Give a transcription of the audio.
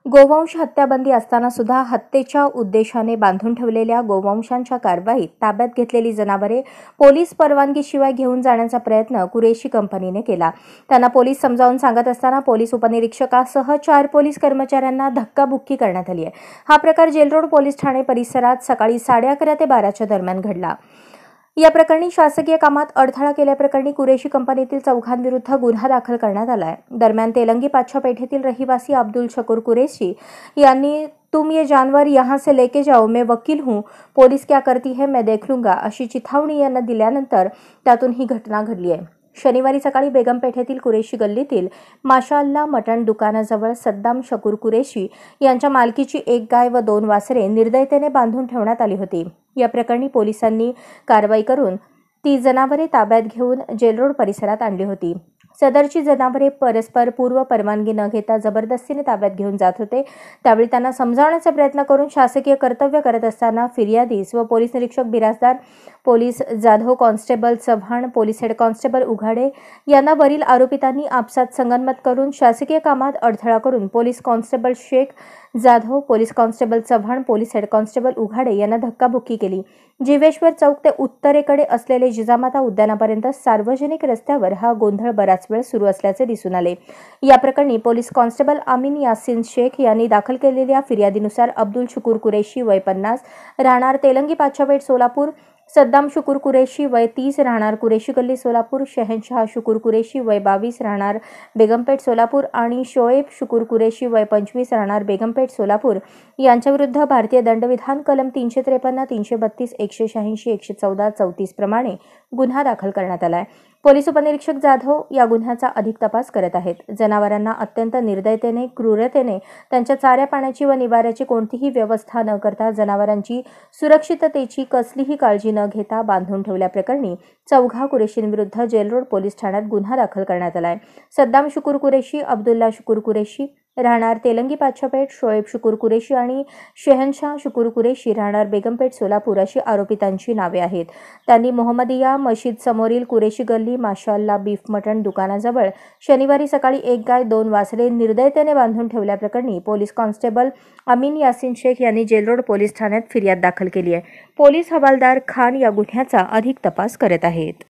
गोवंश हत्याबंदी असताना सुद्धा हत्येच्या उद्देशाने बांधून ठेवलेल्या गोवंशांच्या कारवाईत ताब्यात घेतलेली जनावरे पोलीस परवानगीशिवाय घेऊन जाण्याचा प्रयत्न कुरेशी कंपनीने केला। त्यांना पोलीस समजावून सांगत असताना पोलीस उपनिरीक्षकासह 4 पोलीस कर्मचाऱ्यांना धक्काबुक्की करण्यात आली आहे। हा प्रकार जेलरोड पोलीस ठाणे परिसरात सकाळी 11:30 ते 12च्या दरम्यान घडला। या प्रकरणी शासकीय कामात अडथळा केल्याप्रकरणी कुरेशी कंपनीतील 4 विरुद्ध गुन्हा दाखल करण्यात आला आहे। दरम्यान तेलंगी पाच्छा पेठेतील रहिवासी अब्दुल शकूर कुरेशी यांनी तुम ये जानवर यहाँ से लेके जाओ, मैं वकील हूँ, पुलिस क्या करती है मैं देख लूंगा अशी चिथावणी यांना दिल्यानंतर त्यातून ही घटना घडली आहे। शनिवारी सकाळी बेगम पेठेतील कुरेशी गल्लीतील माशाअल्लाह मटण दुकानाजवळ सद्दाम शकूर कुरेशी यांच्या मालकीची 1 गाय व 2 वासरे निर्दयतेने बांधून ठेवण्यात आली होती। या प्रकरणी पोलिसांनी कारवाई करून ती जनावरे ताब्यात घेऊन जेलरोड परिसरात आणली होती। सदरची जनावरे परस्पर पूर्व परवानगी न घेता जबरदस्तीने ताब्यात घेऊन जात होते। त्यावेळी त्यांना समजावण्याचा प्रयत्न करून शासकीय कर्तव्य करत असताना फिर्यादीस व पोलीस निरीक्षक Birajdar, police Jadhav constable Chavan, police head constable Ughade यांना वरील आरोपितांनी आपसात संगनमत करून शासकीय कामात अडथळा करून police constable Shaikh Jadhav, police constable Chavan, police head constable Ughade यांना धक्काबुक्की केली। जीवेश्वर चौक ते उत्तरेकडे असलेले जिजामाता उद्यानापर्यंत सार्वजनिक रस्त्यावर हा गोंधळ बराच वेळ सुरू असल्याचे दिसून आले। या प्रकरणी पोलीस कॉन्स्टेबल अमीन यासिन शेख यांनी दाखल केलेल्या फिर्यादीनुसार अब्दुल शकूर कुरेशी वय 50 राहणार तेलंगी पाच्छापेठ सोलापूर, सद्दाम शकूर कुरेशी वय 30 राहणार कुरेशी गल्ली सोलापूर, शहनशाह शकूर कुरेशी वय 22 राहणार बेगमपेठ सोलापूर आणि शोएब शकूर कुरेशी वय 25 राहणार बेगमपेठ सोलापूर यांच्याविरुद्ध भारतीय दंडविधान कलम 353, 332, 186, 114, 34 प्रमाणे गुन्हा दाखल करण्यात आला आहे। पोलीस उपनिरीक्षक जाधव या गुन्ह्याचा अधिक तपास करत आहेत। जनावरांना अत्यंत निर्दयतेने, क्रूरतेने त्यांच्या चाऱ्या पाण्याची व निवाऱ्याची कोणतीही व्यवस्था न करता जनावरांची सुरक्षिततेची कसलीही काळजी न घेता बांधून ठेवल्याप्रकरणी 4 कुरेशींविरुद्ध जेलरोड पोलीस ठाण्यात गुन्हा दाखल करण्यात आला आहे। सद्दाम शकूर कुरेशी, अब्दुल्ला शकूर कुरेशी राहणार तेलंगी पाच्छापेठ, शोएब शकूर कुरेशी आणि शहनशाह शकूर कुरेशी राहणार बेगमपेठ सोलापूर अशी आरोपितांची नावे आहेत। त्यांनी मोहम्मदिया मशीद समोरील कुरेशी गल्ली माशाअल्लाह बीफ मटण दुकानाजवळ शनिवारी सकाळी 1 गाय 2 वासरे निर्दयतेने बांधून ठेवल्याप्रकरणी पोलीस कॉन्स्टेबल अमीन यासिन शेख यांनी जेलरोड पोलीस ठाण्यात फिर्याद दाखल केली आहे। पोलीस हवालदार खान या गुन्ह्याचा अधिक तपास करत आहेत।